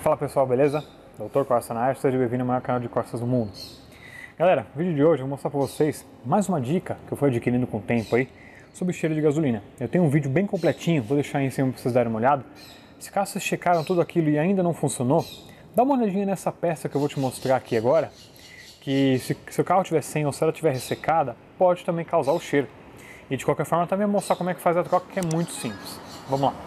Fala pessoal, beleza? Dr. Costa na área, seja bem-vindo ao maior canal de costas do mundo. Galera, no vídeo de hoje eu vou mostrar para vocês mais uma dica que eu fui adquirindo com o tempo aí sobre cheiro de gasolina. Eu tenho um vídeo bem completinho, vou deixar aí em cima para vocês darem uma olhada. Se caso vocês checaram tudo aquilo e ainda não funcionou, dá uma olhadinha nessa peça que eu vou te mostrar aqui agora, que se o carro estiver sem ou se ela estiver ressecada, pode também causar o cheiro. E de qualquer forma também vou mostrar como é que faz a troca, que é muito simples. Vamos lá.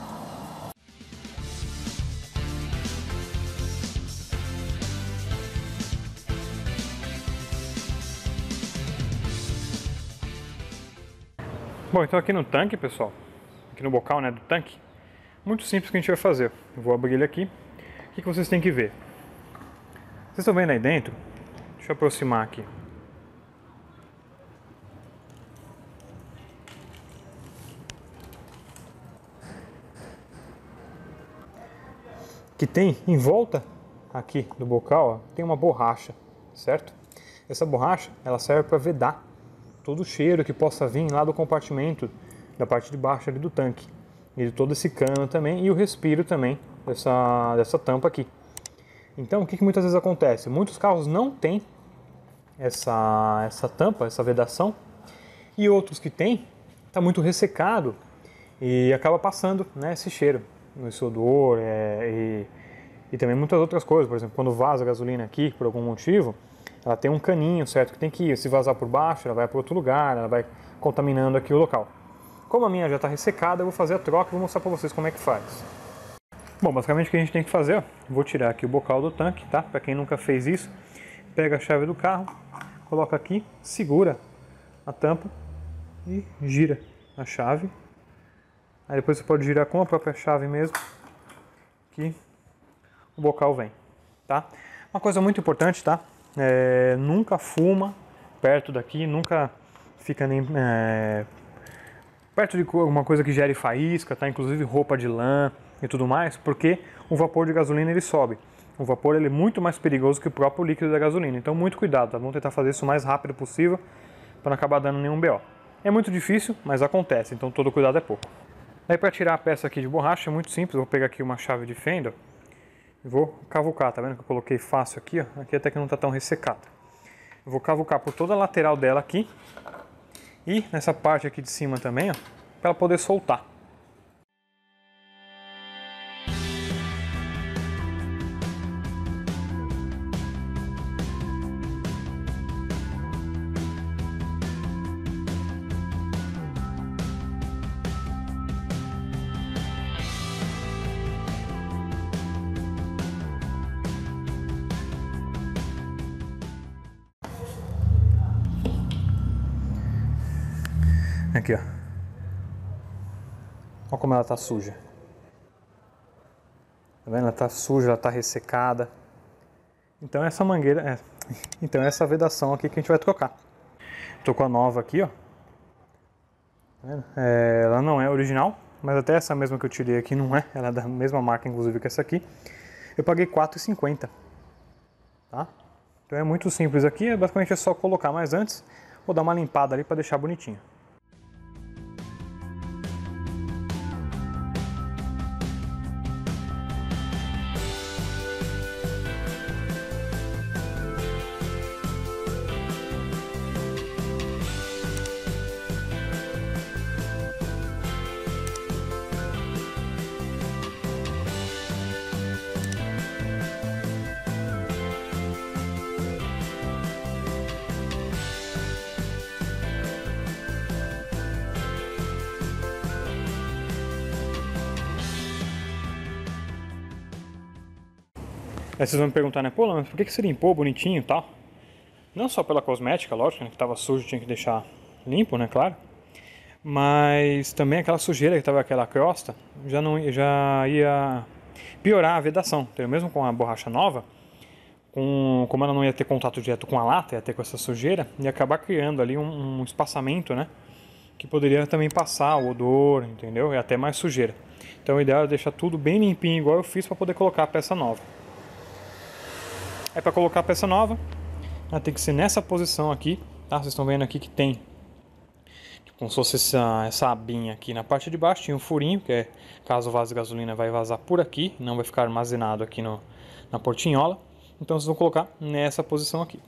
Bom, então aqui no tanque, pessoal, aqui no bocal, né, do tanque, muito simples que a gente vai fazer. Eu vou abrir ele aqui. O que vocês têm que ver? Vocês estão vendo aí dentro? Deixa eu aproximar aqui. Que tem em volta aqui do bocal, ó, tem uma borracha, certo? Essa borracha, ela serve para vedar todo o cheiro que possa vir lá do compartimento da parte de baixo ali do tanque e de todo esse cano também e o respiro também dessa tampa aqui. Então o que muitas vezes acontece? Muitos carros não têm essa tampa, essa vedação, e outros que têm está muito ressecado e acaba passando, né, esse cheiro, esse odor e também muitas outras coisas. Por exemplo, quando vaza a gasolina aqui por algum motivo, ela tem um caninho, certo, que tem que ir. Se vazar por baixo, ela vai para outro lugar, ela vai contaminando aqui o local. Como a minha já está ressecada, eu vou fazer a troca e vou mostrar para vocês como é que faz. Bom, basicamente o que a gente tem que fazer, ó, vou tirar aqui o bocal do tanque, tá? Para quem nunca fez isso, pega a chave do carro, coloca aqui, segura a tampa e gira a chave. Aí depois você pode girar com a própria chave mesmo, que o bocal vem, tá? Uma coisa muito importante, tá? Nunca fuma perto daqui, nunca fica nem perto de alguma coisa que gere faísca, tá? Inclusive roupa de lã e tudo mais, porque o vapor de gasolina ele sobe. O vapor ele é muito mais perigoso que o próprio líquido da gasolina, então muito cuidado, tá? Vamos tentar fazer isso o mais rápido possível para não acabar dando nenhum BO. É muito difícil, mas acontece, então todo cuidado é pouco. Aí para tirar a peça aqui de borracha é muito simples, eu vou pegar aqui uma chave de fenda e vou cavucar, tá vendo que eu coloquei fácil aqui, ó, aqui até que não está tão ressecada. Eu vou cavucar por toda a lateral dela aqui e nessa parte aqui de cima também, ó, para ela poder soltar. Aqui, ó. Olha como ela tá suja. Tá vendo? Ela tá suja, ela tá ressecada. Então essa mangueira, então essa vedação aqui que a gente vai trocar. Tô com a nova aqui, ó. Tá vendo? Ela não é original, mas até essa mesma que eu tirei aqui não é. Ela é da mesma marca, inclusive, que essa aqui. Eu paguei R$4,50. Tá? Então é muito simples aqui, basicamente é só colocar. Mas antes, vou dar uma limpada ali para deixar bonitinho. Aí vocês vão me perguntar, né, pô, mas por que você limpou bonitinho e tal? Não só pela cosmética, lógico, né, que estava sujo, tinha que deixar limpo, né, claro. Mas também aquela sujeira que estava aquela crosta, já ia piorar a vedação. Então, mesmo com a borracha nova, como ela não ia ter contato direto com a lata, ia ter com essa sujeira, ia acabar criando ali um espaçamento, né, que poderia também passar o odor, entendeu? E até mais sujeira. Então o ideal é deixar tudo bem limpinho, igual eu fiz, para poder colocar a peça nova. Para colocar a peça nova, ela tem que ser nessa posição aqui, tá? Vocês estão vendo aqui que tem como se fosse essa abinha aqui na parte de baixo. Tinha um furinho, que é caso vaze gasolina vai vazar por aqui, não vai ficar armazenado aqui na portinhola. Então vocês vão colocar nessa posição aqui.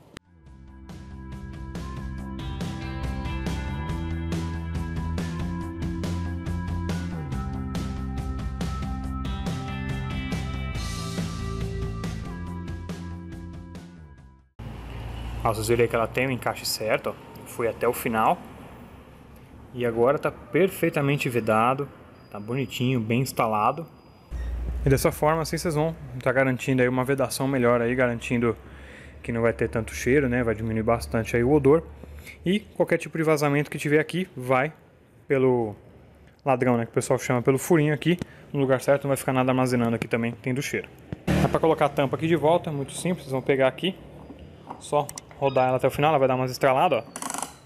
Vocês viram aí que ela tem o encaixe certo, ó. Fui até o final. E agora está perfeitamente vedado, tá bonitinho, bem instalado. E dessa forma assim vocês vão estar garantindo aí uma vedação melhor aí, garantindo que não vai ter tanto cheiro, né? Vai diminuir bastante aí o odor. E qualquer tipo de vazamento que tiver aqui vai pelo ladrão, né? Que o pessoal chama, pelo furinho aqui, no lugar certo, não vai ficar nada armazenando aqui também, tendo cheiro. Para colocar a tampa aqui de volta, muito simples, vocês vão pegar aqui, só rodar ela até o final, ela vai dar umas estraladas, ó.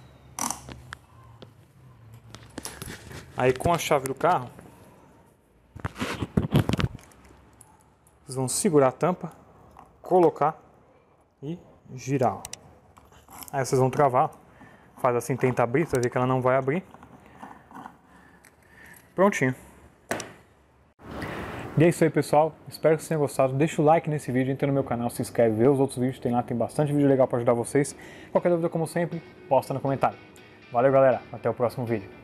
Aí com a chave do carro, vocês vão segurar a tampa, colocar e girar, ó. Aí vocês vão travar, faz assim, tenta abrir, você vai ver que ela não vai abrir. Prontinho. E é isso aí, pessoal, espero que vocês tenham gostado. Deixa o like nesse vídeo, entra no meu canal, se inscreve, vê os outros vídeos, tem lá, tem bastante vídeo legal para ajudar vocês. Qualquer dúvida, como sempre, posta no comentário. Valeu, galera, até o próximo vídeo.